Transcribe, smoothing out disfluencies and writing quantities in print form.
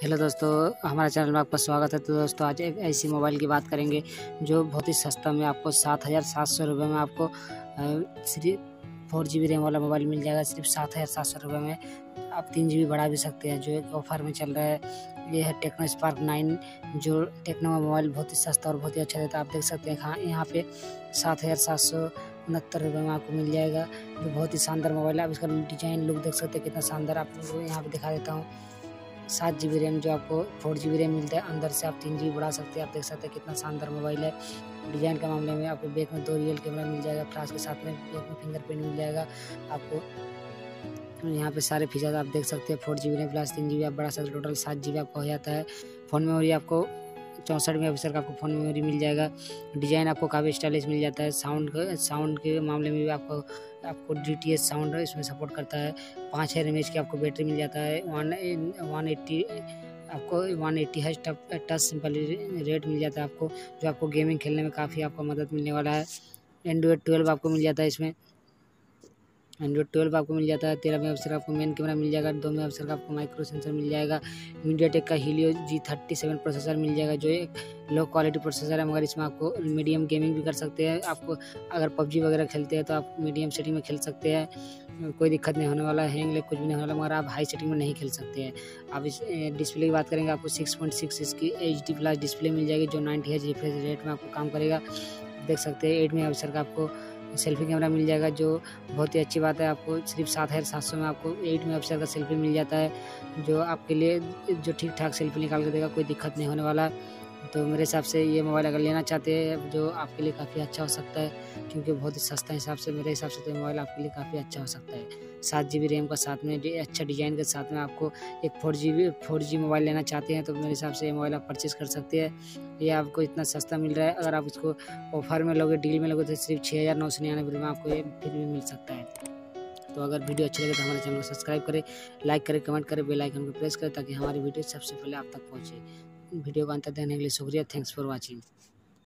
Hello दोस्तों, हमारे channel में आपका स्वागत है। तो दोस्तों आज एक ऐसी मोबाइल की बात करेंगे जो बहुत ही सस्ता में आपको 7,700 रुपये में आपको सिर्फ 4 GB रैम वाला मोबाइल मिल जाएगा। सिर्फ 7,700 रुपये में आप 3 GB बढ़ा भी सकते हैं, जो एक ऑफर में चल रहा है। ये है टेक्नो स्पार्क 9, जो टेक्नो मोबाइल बहुत ही सस्ता और बहुत ही अच्छा देता है। आप देख सकते हैं हाँ, यहाँ पे 7,769 रुपये में आपको मिल जाएगा, जो बहुत ही शानदार मोबाइल है। आप इसका डिजाइन लुक देख सकते हैं कितना शानदार। आपको यहाँ पे दिखा देता हूँ। 7 GB रैम जो आपको 4 GB रैम मिलता है, अंदर से आप 3 GB बढ़ा सकते हैं। आप देख सकते हैं कितना शानदार मोबाइल है। डिज़ाइन के मामले में आपको बैक में 2 रियल कैमरा मिल जाएगा, फ्लैश के साथ में बैक में फिंगरप्रिंट मिल जाएगा। आपको यहाँ पे सारे फीचर्स आप देख सकते हैं। 4 GB रैम प्लस 3 GB आप बढ़ा सकते हैं, टोटल 7 GB आपको हो जाता है। फ़ोन मेमोरी आपको 64 मेगापिक्सल का आपको फ़ोन मेमोरी मिल जाएगा। डिज़ाइन आपको काफ़ी स्टाइलिश मिल जाता है। साउंड के मामले में भी आपको DTS साउंड इसमें सपोर्ट करता है। 5000 mAh की आपको बैटरी मिल जाता है। 180 आपको 180 हर्ट्ज टच सिंपल रेट मिल जाता है आपको, जो आपको गेमिंग खेलने में काफ़ी आपको मदद मिलने वाला है। एंड्रॉयड 12 आपको मिल जाता है इसमें। एंड्रॉयड 12 आपको मिल जाता है। 13 मेगापिक्सल का आपको मेन कैमरा मिल जाएगा। 2 मेगापिक्सल का आपको माइक्रो सेंसर मिल जाएगा। मीडियाटेक का हीलियो G37 प्रोसेसर मिल जाएगा, जो एक लो क्वालिटी प्रोसेसर है, मगर इसमें आपको मीडियम गेमिंग भी कर सकते हैं। आपको अगर PUBG वगैरह खेलते हैं तो आप मीडियम सेटिंग में खेल सकते हैं, कोई दिक्कत नहीं होने वाला, हैंग कुछ भी नहीं होने वाला। मगर आप हाई सेटिंग में नहीं खेल सकते हैं। आप इस डिस्प्ले की बात करेंगे, आपको 6.6 इसकी HD प्लस डिस्प्ले मिल जाएगी, जो 90 Hz रिफ्रेश रेट में आपको काम करेगा। देख सकते हैं 8 मेगापिक्सल का आपको सेल्फी कैमरा मिल जाएगा, जो बहुत ही अच्छी बात है। आपको सिर्फ 7,700 में आपको 8 मेगापिक्सल का सेल्फी मिल जाता है, जो आपके लिए जो ठीक ठाक सेल्फी निकाल के देगा, कोई दिक्कत नहीं होने वाला। तो मेरे हिसाब से ये मोबाइल अगर लेना चाहते हैं, जो आपके लिए काफ़ी अच्छा हो सकता है, क्योंकि बहुत ही सस्ता हिसाब से, मेरे हिसाब से तो ये मोबाइल आपके लिए काफ़ी अच्छा हो सकता है। 7 GB रैम का साथ में अच्छा डिज़ाइन के साथ में आपको एक 4G मोबाइल लेना चाहते हैं, तो मेरे हिसाब से ये मोबाइल आप परचेज़ कर सकते हैं। ये आपको इतना सस्ता मिल रहा है। अगर आप इसको ऑफर में लोगे, डील में लोगे, तो सिर्फ 6,999 रुपये में आपको ये फिर भी मिल सकता है। तो अगर वीडियो अच्छी लगे तो हमारे चैनल को सब्सक्राइब करें, लाइक करें, कमेंट करें, बेल आइकन को प्रेस करें, ताकि हमारी वीडियो सबसे पहले आप तक पहुँचे। वीडियो को अंत तक देखने के लिए शुक्रिया। Thanks for watching.